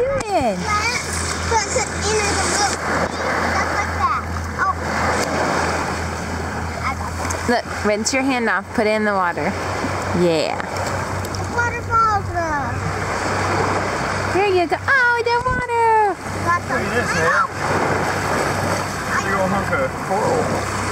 doing? Put it in the book. Just like that. Oh. I got that. Look, rinse your hand off. Put it in the water. Yeah. The waterfalls. There you go. Oh, the water. Got some. Look at this, man. Big old hunk of coral.